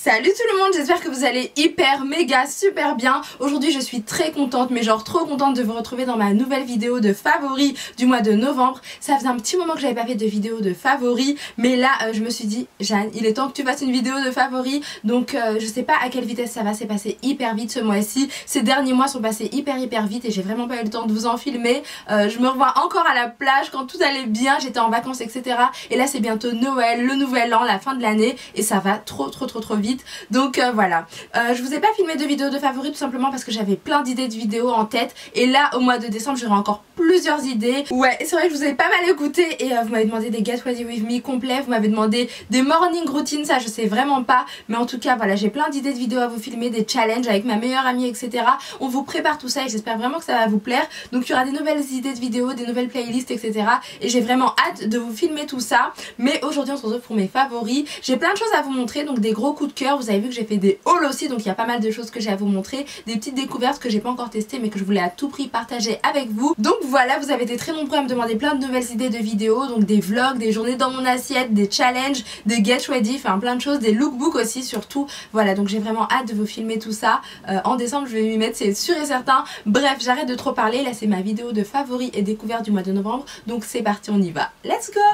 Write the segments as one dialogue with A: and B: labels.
A: Salut tout le monde, j'espère que vous allez hyper méga super bien. Aujourd'hui je suis très contente, mais genre trop contente de vous retrouver dans ma nouvelle vidéo de favoris du mois de novembre. Ça faisait un petit moment que j'avais pas fait de vidéo de favoris, mais là je me suis dit Jeanne, il est temps que tu fasses une vidéo de favoris. Donc je sais pas à quelle vitesse ça va, c'est passé hyper vite ce mois-ci. Ces derniers mois sont passés hyper vite et j'ai vraiment pas eu le temps de vous en filmer. Je me revois encore à la plage quand tout allait bien, j'étais en vacances etc. Et là c'est bientôt Noël, le nouvel an, la fin de l'année et ça va trop vite. Donc voilà, je vous ai pas filmé de vidéo de favoris tout simplement parce que j'avais plein d'idées de vidéos en tête. Et là au mois de décembre j'aurai encore plusieurs idées. Ouais, c'est vrai que je vous ai pas mal écouté et vous m'avez demandé des Get Ready With Me complets, vous m'avez demandé des morning routines, ça je sais vraiment pas. Mais en tout cas voilà, j'ai plein d'idées de vidéos à vous filmer, des challenges avec ma meilleure amie etc. On vous prépare tout ça et j'espère vraiment que ça va vous plaire. Donc il y aura des nouvelles idées de vidéos, des nouvelles playlists etc. Et j'ai vraiment hâte de vous filmer tout ça. Mais aujourd'hui on se retrouve pour mes favoris. J'ai plein de choses à vous montrer, donc des gros coups de cœur. Vous avez vu que j'ai fait des hauls aussi, donc il y a pas mal de choses que j'ai à vous montrer, des petites découvertes que j'ai pas encore testées mais que je voulais à tout prix partager avec vous. Donc voilà, vous avez été très nombreux à me demander plein de nouvelles idées de vidéos, donc des vlogs, des journées dans mon assiette, des challenges, des get ready, enfin plein de choses, des lookbooks aussi surtout. Voilà, donc j'ai vraiment hâte de vous filmer tout ça. En décembre je vais m'y mettre, c'est sûr et certain. Bref, j'arrête de trop parler, là c'est ma vidéo de favoris et découvertes du mois de novembre, donc c'est parti, on y va. Let's go!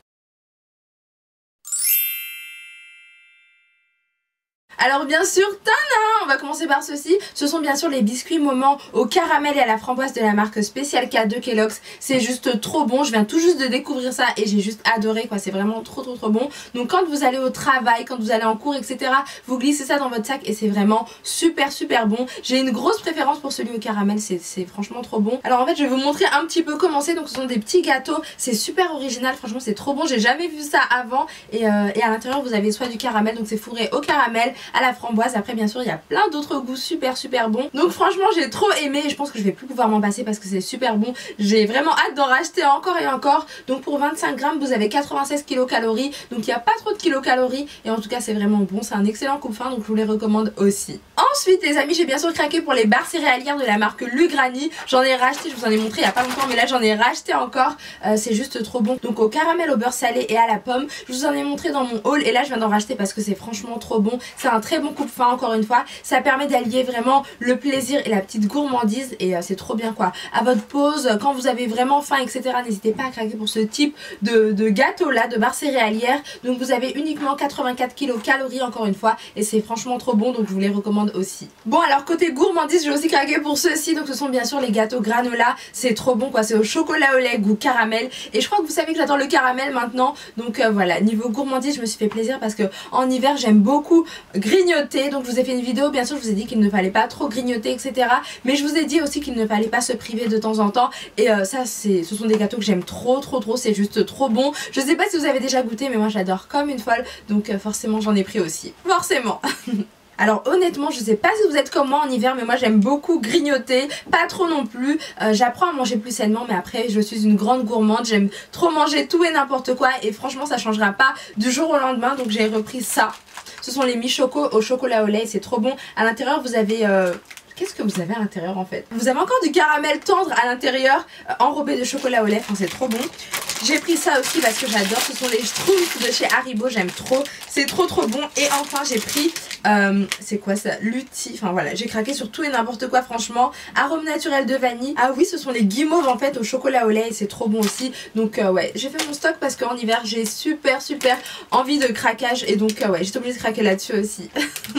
A: Alors bien sûr, on va commencer par ceci. Ce sont bien sûr les biscuits Moment au caramel et à la framboise de la marque Special K de Kellogg's. C'est juste trop bon, je viens tout juste de découvrir ça et j'ai juste adoré quoi, c'est vraiment trop bon. Donc quand vous allez au travail, quand vous allez en cours etc, vous glissez ça dans votre sac et c'est vraiment super bon. J'ai une grosse préférence pour celui au caramel, c'est franchement trop bon. Alors en fait je vais vous montrer un petit peu comment c'est. Donc ce sont des petits gâteaux, c'est super original, franchement c'est trop bon, j'ai jamais vu ça avant. Et à l'intérieur vous avez soit du caramel, donc c'est fourré au caramel, à la framboise. Après bien sûr il y a plein d'autres goûts super bons. Donc franchement j'ai trop aimé et je pense que je vais plus pouvoir m'en passer parce que c'est super bon. J'ai vraiment hâte d'en racheter encore et encore. Donc pour 25 grammes vous avez 96 kilocalories. Donc il n'y a pas trop de kilocalories et en tout cas c'est vraiment bon. C'est un excellent coupe-faim donc je vous les recommande aussi. Ensuite les amis, j'ai bien sûr craqué pour les barres céréalières de la marque Lugranny. J'en ai racheté, je vous en ai montré il n'y a pas longtemps mais là j'en ai racheté encore. C'est juste trop bon. Donc au caramel, au beurre salé et à la pomme. Je vous en ai montré dans mon haul et là je viens d'en racheter parce que c'est franchement trop bon. C'est un très bon coupe-faim encore une fois. Ça permet d'allier vraiment le plaisir et la petite gourmandise et c'est trop bien quoi. À votre pause, quand vous avez vraiment faim etc, n'hésitez pas à craquer pour ce type de gâteau là, de barres céréalières. Donc vous avez uniquement 84 kilocalories encore une fois et c'est franchement trop bon donc je vous les recommande aussi. Bon alors côté gourmandise j'ai aussi craqué pour ceux-ci. Donc ce sont bien sûr les gâteaux granola. C'est trop bon quoi, c'est au chocolat au lait goût caramel et je crois que vous savez que j'adore le caramel maintenant. Donc voilà, niveau gourmandise je me suis fait plaisir parce que en hiver j'aime beaucoup grignoter. Donc je vous ai fait une vidéo, bien sûr je vous ai dit qu'il ne fallait pas trop grignoter etc, mais je vous ai dit aussi qu'il ne fallait pas se priver de temps en temps et ça ce sont des gâteaux que j'aime trop, c'est juste trop bon. Je sais pas si vous avez déjà goûté mais moi j'adore comme une folle donc forcément j'en ai pris aussi, forcément. Alors honnêtement je sais pas si vous êtes comme moi en hiver mais moi j'aime beaucoup grignoter, pas trop non plus. J'apprends à manger plus sainement mais après je suis une grande gourmande, j'aime trop manger tout et n'importe quoi et franchement ça changera pas du jour au lendemain. Donc j'ai repris ça. Ce sont les mi-choco au chocolat au lait, c'est trop bon. À l'intérieur vous avez... Qu'est-ce que vous avez à l'intérieur en fait? Vous avez encore du caramel tendre à l'intérieur enrobé de chocolat au lait, enfin c'est trop bon. J'ai pris ça aussi parce que j'adore, ce sont les Schtroumpfs de chez Haribo, j'aime trop, c'est trop bon. Et enfin j'ai pris, c'est quoi ça? Lutti, enfin voilà, j'ai craqué sur tout et n'importe quoi franchement. Arôme naturel de vanille, ah oui ce sont les guimauves en fait au chocolat au lait, c'est trop bon aussi. Donc ouais, j'ai fait mon stock parce qu'en hiver j'ai super envie de craquage et donc ouais, j'étais obligée de craquer là-dessus aussi.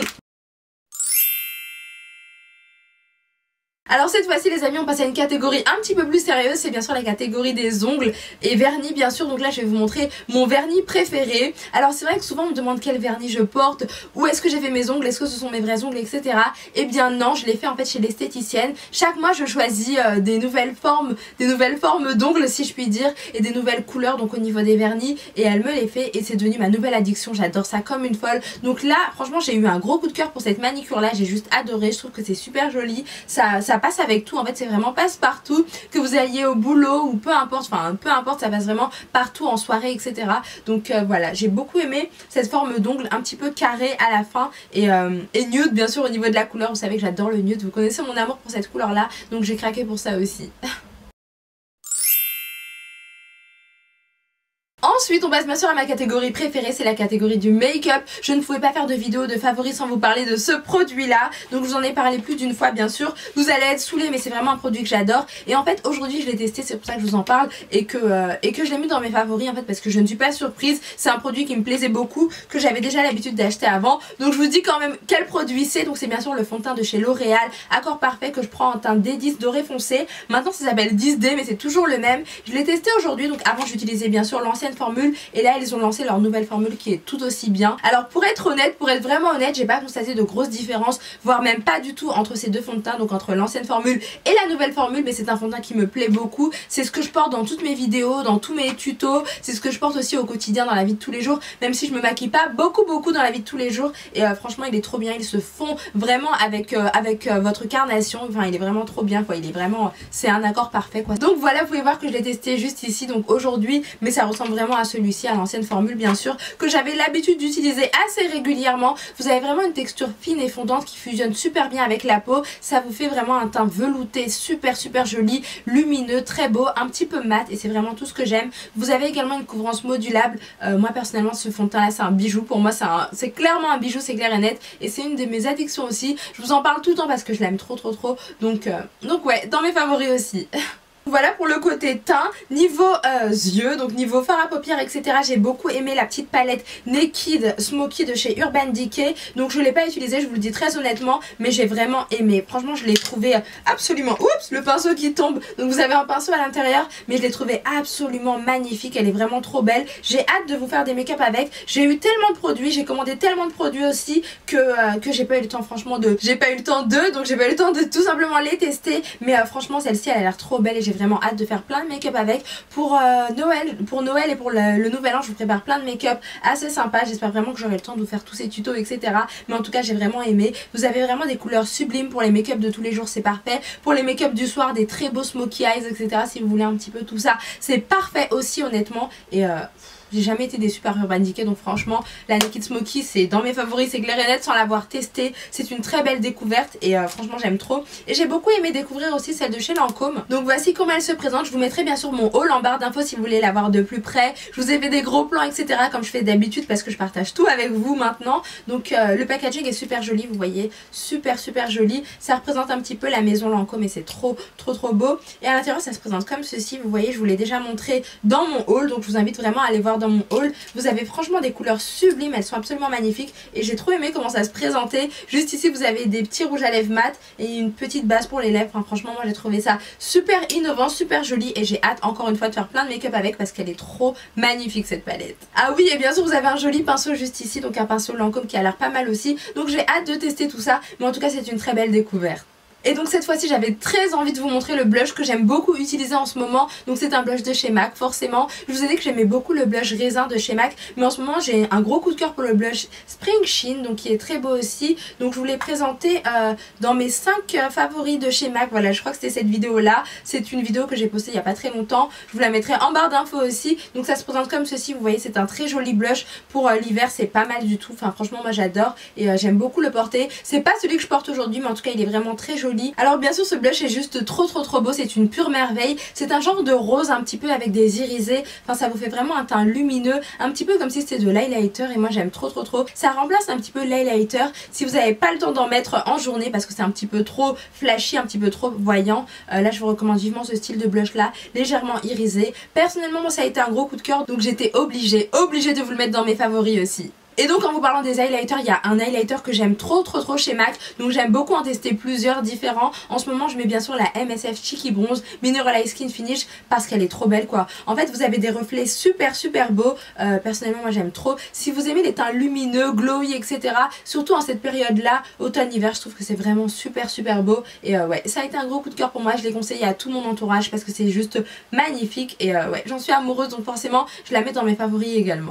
A: Alors cette fois-ci les amis on passe à une catégorie un petit peu plus sérieuse, c'est bien sûr la catégorie des ongles et vernis bien sûr. Donc là je vais vous montrer mon vernis préféré. Alors c'est vrai que souvent on me demande quel vernis je porte, où est-ce que j'ai fait mes ongles, est-ce que ce sont mes vrais ongles etc. Et bien non, je l'ai fait en fait chez l'esthéticienne. Chaque mois je choisis des nouvelles formes d'ongles si je puis dire et des nouvelles couleurs donc au niveau des vernis et elle me les fait et c'est devenu ma nouvelle addiction, j'adore ça comme une folle. Donc là franchement j'ai eu un gros coup de cœur pour cette manicure là, j'ai juste adoré, je trouve que c'est super joli, ça passe avec tout en fait, c'est vraiment passe-partout, que vous alliez au boulot ou peu importe, enfin peu importe, ça passe vraiment partout en soirée etc. Donc voilà, j'ai beaucoup aimé cette forme d'ongle un petit peu carré à la fin et nude bien sûr au niveau de la couleur. Vous savez que j'adore le nude, vous connaissez mon amour pour cette couleur là, donc j'ai craqué pour ça aussi. Ensuite on passe bien sûr à ma catégorie préférée, c'est la catégorie du make-up. Je ne pouvais pas faire de vidéo de favoris sans vous parler de ce produit là. Donc je vous en ai parlé plus d'une fois bien sûr. Vous allez être saoulés mais c'est vraiment un produit que j'adore. Et en fait aujourd'hui je l'ai testé, c'est pour ça que je vous en parle. Et que je l'ai mis dans mes favoris en fait parce que je ne suis pas surprise. C'est un produit qui me plaisait beaucoup, que j'avais déjà l'habitude d'acheter avant. Donc je vous dis quand même quel produit c'est. Donc c'est bien sûr le fond de teint de chez L'Oréal, Accord Parfait, que je prends en teint D10 doré foncé. Maintenant ça s'appelle 10D mais c'est toujours le même. Je l'ai testé aujourd'hui, donc avant j'utilisais bien sûr l'ancienne formule et là ils ont lancé leur nouvelle formule qui est tout aussi bien. Alors pour être honnête, pour être vraiment honnête, j'ai pas constaté de grosses différences, voire même pas du tout entre ces deux fonds de teint, donc entre l'ancienne formule et la nouvelle formule, mais c'est un fond de teint qui me plaît beaucoup. C'est ce que je porte dans toutes mes vidéos, dans tous mes tutos, c'est ce que je porte aussi au quotidien dans la vie de tous les jours, même si je me maquille pas beaucoup dans la vie de tous les jours. Et franchement il est trop bien, il se fond vraiment avec votre carnation, enfin il est vraiment trop bien quoi, il est vraiment, c'est un accord parfait quoi. Donc voilà, vous pouvez voir que je l'ai testé juste ici donc aujourd'hui, mais ça ressemble vraiment à celui-ci, à l'ancienne formule bien sûr, que j'avais l'habitude d'utiliser assez régulièrement. Vous avez vraiment une texture fine et fondante qui fusionne super bien avec la peau, ça vous fait vraiment un teint velouté super joli, lumineux, très beau, un petit peu mat et c'est vraiment tout ce que j'aime. Vous avez également une couvrance modulable, moi personnellement ce fond de teint là c'est un bijou, pour moi c'est clairement un bijou, c'est clair et net, et c'est une de mes addictions aussi. Je vous en parle tout le temps parce que je l'aime trop donc ouais, dans mes favoris aussi. Voilà pour le côté teint. Niveau yeux, donc niveau fard à paupières etc, j'ai beaucoup aimé la petite palette Naked Smoky de chez Urban Decay. Donc je ne l'ai pas utilisée, je vous le dis très honnêtement, mais j'ai vraiment aimé. Franchement je l'ai trouvé absolument... Oups, le pinceau qui tombe. Donc vous avez un pinceau à l'intérieur, mais je l'ai trouvé absolument magnifique. Elle est vraiment trop belle. J'ai hâte de vous faire des make-up avec. J'ai eu tellement de produits, j'ai commandé tellement de produits aussi que j'ai pas eu le temps franchement de... donc j'ai pas eu le temps de tout simplement les tester. Mais franchement celle-ci elle a l'air trop belle et j'ai vraiment hâte de faire plein de make-up avec. Pour Noël et pour le nouvel an je vous prépare plein de make-up assez sympa. J'espère vraiment que j'aurai le temps de vous faire tous ces tutos etc, mais en tout cas j'ai vraiment aimé. Vous avez vraiment des couleurs sublimes pour les make-up de tous les jours, c'est parfait. Pour les make-up du soir, des très beaux smokey eyes etc, si vous voulez un petit peu tout ça, c'est parfait aussi honnêtement. Et j'ai jamais été déçue par Urban Decay, donc franchement la Naked Smoky c'est dans mes favoris, c'est clair et net sans l'avoir testé. C'est une très belle découverte et franchement j'aime trop. Et j'ai beaucoup aimé découvrir aussi celle de chez Lancôme. Donc voici comment elle se présente. Je vous mettrai bien sûr mon haul en barre d'infos si vous voulez la voir de plus près. Je vous ai fait des gros plans etc comme je fais d'habitude parce que je partage tout avec vous maintenant. Donc le packaging est super joli, vous voyez, super joli. Ça représente un petit peu la maison Lancôme et c'est trop beau. Et à l'intérieur ça se présente comme ceci, vous voyez, je vous l'ai déjà montré dans mon haul, donc je vous invite vraiment à aller voir dans mon haul. Vous avez franchement des couleurs sublimes, elles sont absolument magnifiques et j'ai trop aimé comment ça se présentait. Juste ici vous avez des petits rouges à lèvres mat et une petite base pour les lèvres. Enfin, franchement moi j'ai trouvé ça super innovant, super joli et j'ai hâte encore une fois de faire plein de make-up avec parce qu'elle est trop magnifique cette palette. Ah oui, et bien sûr vous avez un joli pinceau juste ici, donc un pinceau Lancôme qui a l'air pas mal aussi, donc j'ai hâte de tester tout ça, mais en tout cas c'est une très belle découverte. Et donc cette fois-ci j'avais très envie de vous montrer le blush que j'aime beaucoup utiliser en ce moment. Donc c'est un blush de chez MAC forcément. Je vous ai dit que j'aimais beaucoup le blush raisin de chez MAC, mais en ce moment j'ai un gros coup de cœur pour le blush Spring Sheen, donc qui est très beau aussi. Donc je vous l'ai présenté dans mes 5 favoris de chez MAC. Voilà, je crois que c'était cette vidéo là. C'est une vidéo que j'ai postée il n'y a pas très longtemps. Je vous la mettrai en barre d'infos aussi. Donc ça se présente comme ceci, vous voyez, c'est un très joli blush pour l'hiver, c'est pas mal du tout. Enfin franchement moi j'adore et j'aime beaucoup le porter. C'est pas celui que je porte aujourd'hui, mais en tout cas il est vraiment très joli. Alors bien sûr ce blush est juste trop beau, c'est une pure merveille. C'est un genre de rose un petit peu avec des irisés. Enfin ça vous fait vraiment un teint lumineux, un petit peu comme si c'était de l'highlighter et moi j'aime trop. Ça remplace un petit peu l'highlighter si vous n'avez pas le temps d'en mettre en journée parce que c'est un petit peu trop flashy, un petit peu trop voyant. Là je vous recommande vivement ce style de blush là, légèrement irisé. Personnellement moi ça a été un gros coup de cœur donc j'étais obligée de vous le mettre dans mes favoris aussi. Et donc en vous parlant des highlighters, il y a un highlighter que j'aime trop chez MAC. Donc j'aime beaucoup en tester plusieurs différents. En ce moment je mets bien sûr la MSF Cheeky Bronze Mineralized Skin Finish parce qu'elle est trop belle quoi. En fait vous avez des reflets super beaux. Personnellement moi j'aime trop. Si vous aimez les teints lumineux, glowy etc, surtout en cette période là, automne-hiver, je trouve que c'est vraiment super beau. Et ouais, ça a été un gros coup de cœur pour moi. Je l'ai conseillé à tout mon entourage parce que c'est juste magnifique. Et ouais, j'en suis amoureuse donc forcément je la mets dans mes favoris également.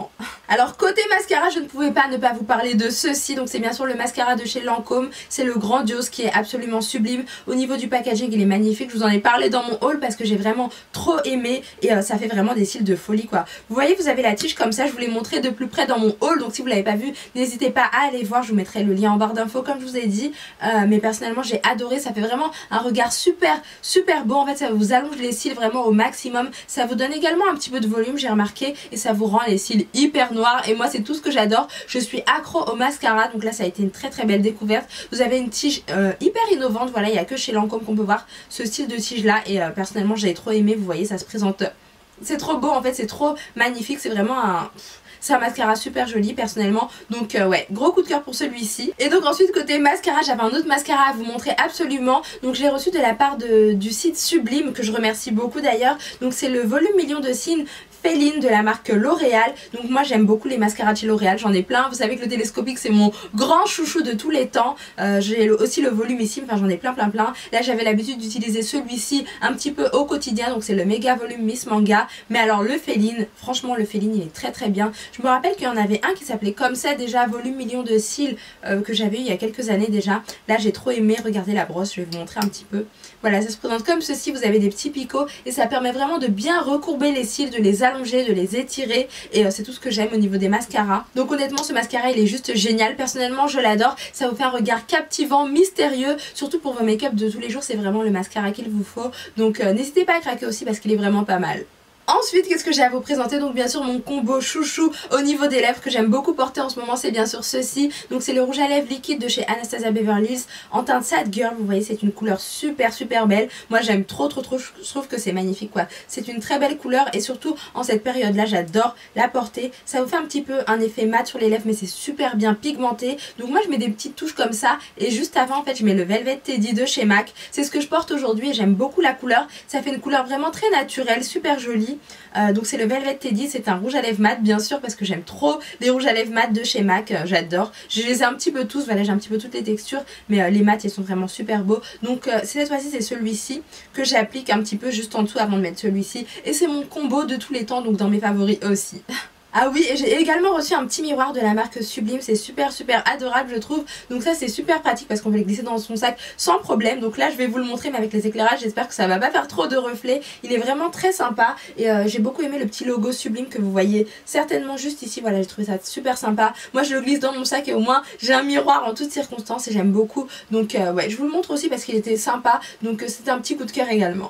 A: Alors côté mascara, je ne pouvais pas ne pas vous parler de ceci. Donc c'est bien sûr le mascara de chez Lancôme. C'est le Grandiose qui est absolument sublime. Au niveau du packaging, il est magnifique. Je vous en ai parlé dans mon haul parce que j'ai vraiment trop aimé. Et ça fait vraiment des cils de folie quoi. Vous voyez, vous avez la tige comme ça. Je vous l'ai montré de plus près dans mon haul. Donc si vous ne l'avez pas vu, n'hésitez pas à aller voir. Je vous mettrai le lien en barre d'infos comme je vous ai dit. Mais personnellement, j'ai adoré. Ça fait vraiment un regard super beau. En fait, ça vous allonge les cils vraiment au maximum. Ça vous donne également un petit peu de volume, j'ai remarqué. Et ça vous rend les cils hyper noir et moi c'est tout ce que j'adore. Je suis accro au mascara, donc là ça a été une très belle découverte. Vous avez une tige hyper innovante, voilà, il n'y a que chez Lancôme qu'on peut voir ce style de tige là et personnellement j'ai trop aimé. Vous voyez, ça se présente, c'est trop beau en fait, c'est trop magnifique, c'est vraiment un... C'est un mascara super joli personnellement. Donc ouais, gros coup de cœur pour celui-ci. Et donc ensuite côté mascara, j'avais un autre mascara à vous montrer absolument. Donc je l'ai reçu de la part du site Sublime, que je remercie beaucoup d'ailleurs. Donc c'est le volume million de cils Féline de la marque L'Oréal. Donc moi j'aime beaucoup les mascaras de chez L'Oréal, j'en ai plein. Vous savez que le télescopique c'est mon grand chouchou de tous les temps. J'ai aussi le volumissime, enfin j'en ai plein. Là j'avais l'habitude d'utiliser celui-ci un petit peu au quotidien, donc c'est le méga volume Miss Manga. Mais alors le Féline, franchement le Féline il est très bien. Je me rappelle qu'il y en avait un qui s'appelait comme ça déjà, volume million de cils, que j'avais eu il y a quelques années déjà. Là j'ai trop aimé, regardez la brosse, je vais vous montrer un petit peu. Voilà, ça se présente comme ceci, vous avez des petits picots et ça permet vraiment de bien recourber les cils, de les allonger, de les étirer et c'est tout ce que j'aime au niveau des mascaras. Donc honnêtement ce mascara il est juste génial, personnellement je l'adore, ça vous fait un regard captivant, mystérieux, surtout pour vos make-up de tous les jours, c'est vraiment le mascara qu'il vous faut. Donc n'hésitez pas à craquer aussi parce qu'il est vraiment pas mal. Ensuite, qu'est-ce que j'ai à vous présenter? Donc bien sûr mon combo chouchou au niveau des lèvres que j'aime beaucoup porter en ce moment, c'est bien sûr ceci. Donc c'est le rouge à lèvres liquide de chez Anastasia Beverly Hills en teinte Sad Girl. Vous voyez, c'est une couleur super belle. Moi j'aime trop, je trouve que c'est magnifique quoi. C'est une très belle couleur et surtout en cette période là j'adore la porter. Ça vous fait un petit peu un effet mat sur les lèvres mais c'est super bien pigmenté. Donc moi je mets des petites touches comme ça et juste avant en fait je mets le Velvet Teddy de chez MAC. C'est ce que je porte aujourd'hui et j'aime beaucoup la couleur. Ça fait une couleur vraiment très naturelle, super jolie. Donc c'est le Velvet Teddy, c'est un rouge à lèvres mat bien sûr parce que j'aime trop les rouges à lèvres mat de chez MAC, j'adore. Je les ai un petit peu tous, voilà, j'ai un petit peu toutes les textures mais les mats ils sont vraiment super beaux. Donc cette fois-ci c'est celui-ci que j'applique un petit peu juste en dessous avant de mettre celui-ci et c'est mon combo de tous les temps, donc dans mes favoris aussi. Ah oui, et j'ai également reçu un petit miroir de la marque Sublime, c'est super adorable je trouve. Donc ça c'est super pratique parce qu'on peut le glisser dans son sac sans problème. Donc là je vais vous le montrer mais avec les éclairages, j'espère que ça va pas faire trop de reflets. Il est vraiment très sympa et j'ai beaucoup aimé le petit logo Sublime que vous voyez certainement juste ici. Voilà, j'ai trouvé ça super sympa. Moi je le glisse dans mon sac et au moins j'ai un miroir en toutes circonstances et j'aime beaucoup. Donc ouais, je vous le montre aussi parce qu'il était sympa. Donc c'était un petit coup de cœur également.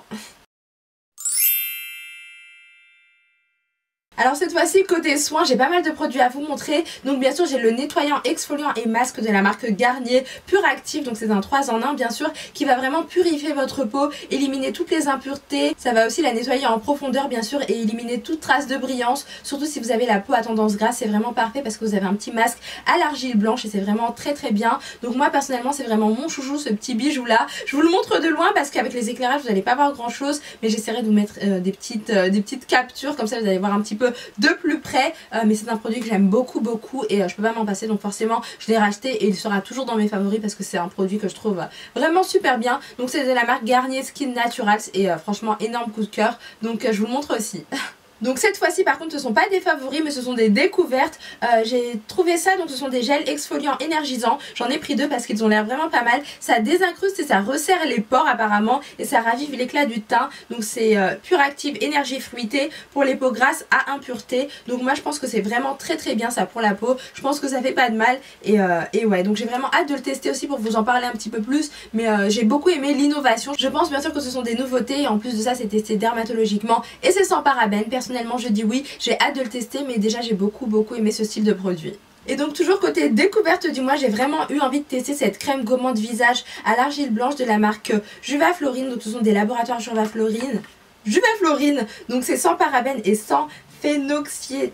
A: Alors cette fois-ci côté soins, j'ai pas mal de produits à vous montrer. Donc bien sûr j'ai le nettoyant, exfoliant et masque de la marque Garnier Pur Active. Donc c'est un 3 en 1 bien sûr qui va vraiment purifier votre peau, éliminer toutes les impuretés. Ça va aussi la nettoyer en profondeur bien sûr et éliminer toute trace de brillance. Surtout si vous avez la peau à tendance grasse, c'est vraiment parfait parce que vous avez un petit masque à l'argile blanche et c'est vraiment très bien. Donc moi personnellement c'est vraiment mon chouchou ce petit bijou là. Je vous le montre de loin parce qu'avec les éclairages vous n'allez pas voir grand chose. Mais j'essaierai de vous mettre des petites captures comme ça vous allez voir un petit peu de plus près, mais c'est un produit que j'aime beaucoup et je peux pas m'en passer, donc forcément je l'ai racheté et il sera toujours dans mes favoris parce que c'est un produit que je trouve vraiment super bien. Donc c'est de la marque Garnier Skin Naturals et franchement énorme coup de cœur, donc je vous le montre aussi. Donc cette fois-ci par contre ce sont pas des favoris mais ce sont des découvertes. J'ai trouvé ça, donc ce sont des gels exfoliants énergisants. J'en ai pris deux parce qu'ils ont l'air vraiment pas mal. Ça désincruste et ça resserre les pores apparemment et ça ravive l'éclat du teint. Donc c'est Pur Active énergie fruitée pour les peaux grasses à impureté. Donc moi je pense que c'est vraiment très bien ça pour la peau. Je pense que ça fait pas de mal et ouais, donc j'ai vraiment hâte de le tester aussi pour vous en parler un petit peu plus. Mais j'ai beaucoup aimé l'innovation. Je pense bien sûr que ce sont des nouveautés et en plus de ça c'est testé dermatologiquement et c'est sans parabènes. Personnellement je dis oui, j'ai hâte de le tester mais déjà j'ai beaucoup aimé ce style de produit. Et donc toujours côté découverte du mois, j'ai vraiment eu envie de tester cette crème gommante visage à l'argile blanche de la marque Juvaflorine. Donc ce sont des laboratoires Juvaflorine, donc c'est sans parabènes et sans phénoxyéthanol.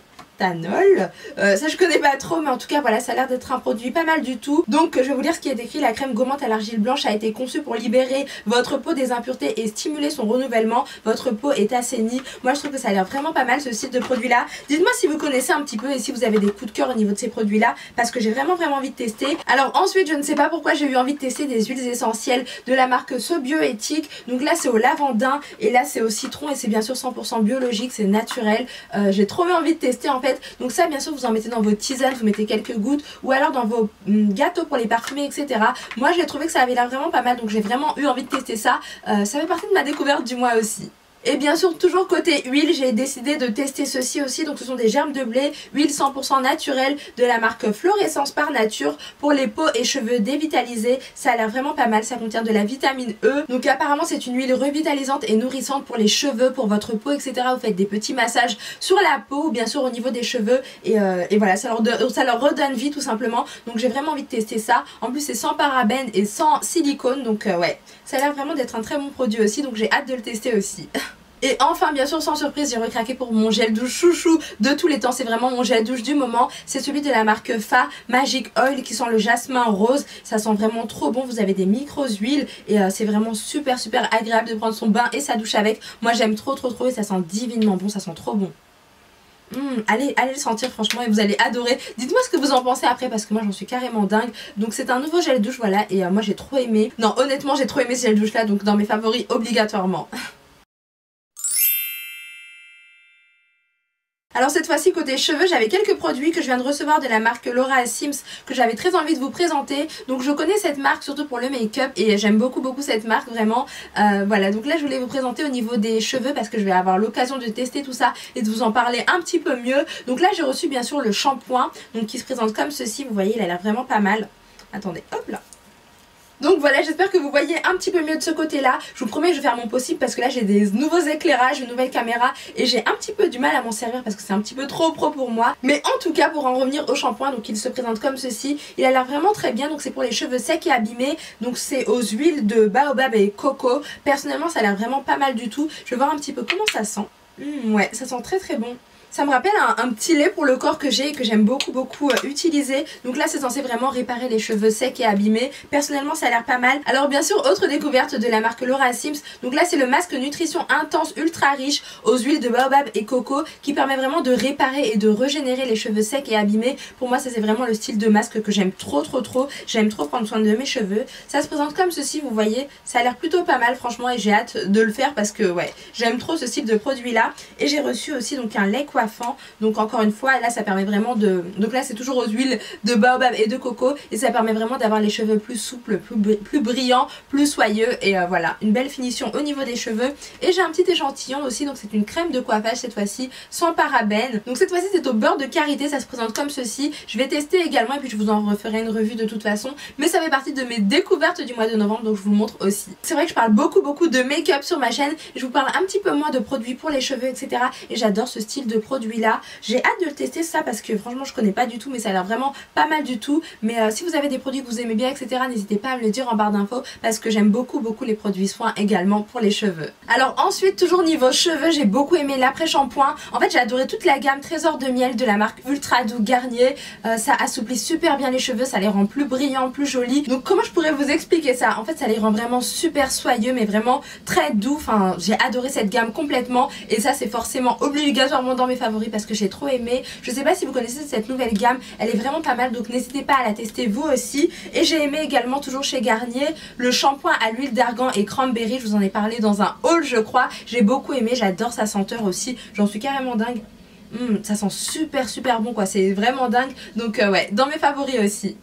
A: Ça je connais pas trop mais en tout cas voilà, ça a l'air d'être un produit pas mal du tout. Donc je vais vous lire ce qui est écrit. La crème gommante à l'argile blanche a été conçue pour libérer votre peau des impuretés et stimuler son renouvellement. Votre peau est assainie. Moi je trouve que ça a l'air vraiment pas mal ce style de produit là. Dites-moi si vous connaissez un petit peu et si vous avez des coups de cœur au niveau de ces produits là parce que j'ai vraiment envie de tester. Alors ensuite je ne sais pas pourquoi j'ai eu envie de tester des huiles essentielles de la marque So Bioéthique. Donc là c'est au lavandin et là c'est au citron et c'est bien sûr 100% biologique, c'est naturel. J'ai trop eu envie de tester en fait fait. Donc ça bien sûr vous en mettez dans vos tisanes, vous mettez quelques gouttes ou alors dans vos gâteaux pour les parfumer, etc. Moi j'ai trouvé que ça avait l'air vraiment pas mal, donc j'ai vraiment eu envie de tester ça. Ça fait partie de ma découverte du mois aussi. Et bien sûr toujours côté huile, j'ai décidé de tester ceci aussi. Donc ce sont des germes de blé, huile 100% naturelle de la marque Florescence par Nature pour les peaux et cheveux dévitalisés. Ça a l'air vraiment pas mal, ça contient de la vitamine E. Donc apparemment c'est une huile revitalisante et nourrissante pour les cheveux, pour votre peau, etc. Vous faites des petits massages sur la peau ou bien sûr au niveau des cheveux et voilà, ça leur redonne vie tout simplement. Donc j'ai vraiment envie de tester ça. En plus c'est sans parabènes et sans silicone, donc ouais, ça a l'air vraiment d'être un très bon produit aussi, donc j'ai hâte de le tester aussi. Et enfin bien sûr sans surprise j'ai recraqué pour mon gel douche chouchou de tous les temps, c'est vraiment mon gel douche du moment. C'est celui de la marque Fa Magic Oil qui sent le jasmin rose, ça sent vraiment trop bon, vous avez des micros huiles et c'est vraiment super agréable de prendre son bain et sa douche avec. Moi j'aime trop et ça sent divinement bon, ça sent trop bon. Allez le sentir franchement et vous allez adorer. Dites-moi ce que vous en pensez après parce que moi j'en suis carrément dingue. Donc c'est un nouveau gel douche voilà et moi j'ai trop aimé. Non honnêtement j'ai trop aimé ce gel douche là, donc dans mes favoris obligatoirement. Alors cette fois-ci côté cheveux j'avais quelques produits que je viens de recevoir de la marque Laura Sims que j'avais très envie de vous présenter. Donc je connais cette marque surtout pour le make-up et j'aime beaucoup cette marque vraiment. Voilà, donc là je voulais vous présenter au niveau des cheveux parce que je vais avoir l'occasion de tester tout ça et de vous en parler un petit peu mieux. Donc là j'ai reçu bien sûr le shampoing donc qui se présente comme ceci, vous voyez il a l'air vraiment pas mal. Attendez, hop là. Donc voilà, j'espère que vous voyez un petit peu mieux de ce côté-là. Je vous promets que je vais faire mon possible parce que là j'ai des nouveaux éclairages, une nouvelle caméra et j'ai un petit peu du mal à m'en servir parce que c'est un petit peu trop pro pour moi. Mais en tout cas, pour en revenir au shampoing, donc il se présente comme ceci. Il a l'air vraiment très bien, donc c'est pour les cheveux secs et abîmés. Donc c'est aux huiles de baobab et coco. Personnellement, ça a l'air vraiment pas mal du tout. Je vais voir un petit peu comment ça sent. Ouais, ça sent très bon. Ça me rappelle un petit lait pour le corps que j'ai et que j'aime beaucoup utiliser. Donc là c'est censé vraiment réparer les cheveux secs et abîmés. Personnellement ça a l'air pas mal. Alors bien sûr autre découverte de la marque Laura Sims. Donc là c'est le masque nutrition intense ultra riche aux huiles de baobab et coco qui permet vraiment de réparer et de régénérer les cheveux secs et abîmés. Pour moi ça c'est vraiment le style de masque que j'aime trop. J'aime trop prendre soin de mes cheveux. Ça se présente comme ceci, vous voyez. Ça a l'air plutôt pas mal franchement et j'ai hâte de le faire parce que ouais j'aime trop ce style de produit là. Et j'ai reçu aussi donc un lait coiffant. Donc encore une fois là ça permet vraiment de... Donc là c'est toujours aux huiles de baobab et de coco et ça permet vraiment d'avoir les cheveux plus souples, plus brillants, plus soyeux et voilà une belle finition au niveau des cheveux. Et j'ai un petit échantillon aussi, donc c'est une crème de coiffage cette fois-ci sans parabènes. Donc cette fois-ci c'est au beurre de karité, ça se présente comme ceci. Je vais tester également et puis je vous en referai une revue de toute façon, mais ça fait partie de mes découvertes du mois de novembre donc je vous le montre aussi. C'est vrai que je parle beaucoup de make-up sur ma chaîne et je vous parle un petit peu moins de produits pour les cheveux etc. Et j'adore ce style de produit là. J'ai hâte de le tester ça parce que franchement je connais pas du tout mais ça a l'air vraiment pas mal du tout. Mais si vous avez des produits que vous aimez bien etc. n'hésitez pas à me le dire en barre d'infos parce que j'aime beaucoup les produits soins également pour les cheveux. Alors ensuite toujours niveau cheveux j'ai beaucoup aimé l'après-shampoing. En fait j'ai adoré toute la gamme Trésor de miel de la marque Ultra Doux Garnier. Ça assouplit super bien les cheveux, ça les rend plus brillants, plus jolis. Donc comment je pourrais vous expliquer ça? En fait ça les rend vraiment super soyeux mais vraiment très doux. Enfin j'ai adoré cette gamme complètement et ça c'est forcément obligatoirement dans mes favoris parce que j'ai trop aimé. Je sais pas si vous connaissez cette nouvelle gamme, elle est vraiment pas mal donc n'hésitez pas à la tester vous aussi. Et j'ai aimé également toujours chez Garnier le shampoing à l'huile d'argan et cranberry, je vous en ai parlé dans un haul je crois. J'ai beaucoup aimé, j'adore sa senteur aussi, j'en suis carrément dingue. Ça sent super bon quoi, c'est vraiment dingue. Donc ouais, dans mes favoris aussi.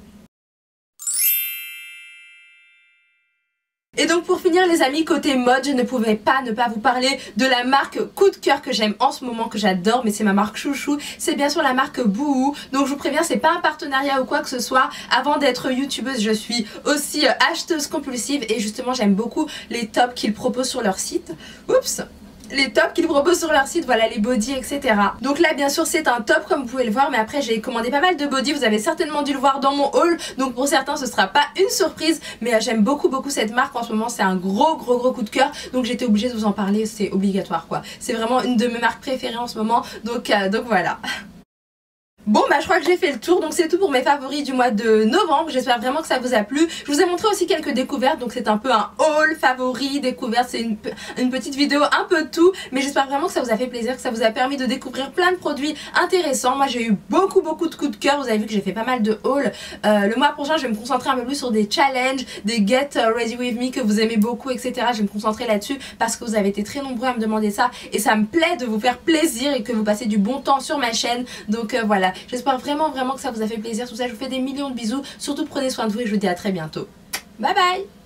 A: Et donc pour finir les amis, côté mode, je ne pouvais pas ne pas vous parler de la marque coup de cœur que j'aime en ce moment, que j'adore, mais c'est ma marque chouchou, c'est bien sûr la marque Boohoo. Donc je vous préviens, c'est pas un partenariat ou quoi que ce soit. Avant d'être youtubeuse, je suis aussi acheteuse compulsive et justement j'aime beaucoup les tops qu'ils proposent sur leur site. Oups! Les tops qu'ils proposent sur leur site, voilà les bodys etc. Donc là bien sûr c'est un top comme vous pouvez le voir, mais après j'ai commandé pas mal de bodys, vous avez certainement dû le voir dans mon haul. Donc pour certains ce sera pas une surprise, mais j'aime beaucoup cette marque en ce moment, c'est un gros coup de cœur. Donc j'étais obligée de vous en parler, c'est obligatoire quoi. C'est vraiment une de mes marques préférées en ce moment, donc voilà. Bon bah je crois que j'ai fait le tour, donc c'est tout pour mes favoris du mois de novembre. J'espère vraiment que ça vous a plu. Je vous ai montré aussi quelques découvertes, donc c'est un peu un haul favori, découverte, c'est une petite vidéo un peu de tout. Mais j'espère vraiment que ça vous a fait plaisir, que ça vous a permis de découvrir plein de produits intéressants. Moi j'ai eu beaucoup de coups de cœur, vous avez vu que j'ai fait pas mal de hauls. Le mois prochain je vais me concentrer un peu plus sur des challenges, des get ready with me que vous aimez beaucoup, etc. Je vais me concentrer là-dessus parce que vous avez été très nombreux à me demander ça et ça me plaît de vous faire plaisir et que vous passez du bon temps sur ma chaîne. Donc voilà. J'espère vraiment que ça vous a fait plaisir tout ça. Je vous fais des millions de bisous. Surtout prenez soin de vous et je vous dis à très bientôt. Bye bye.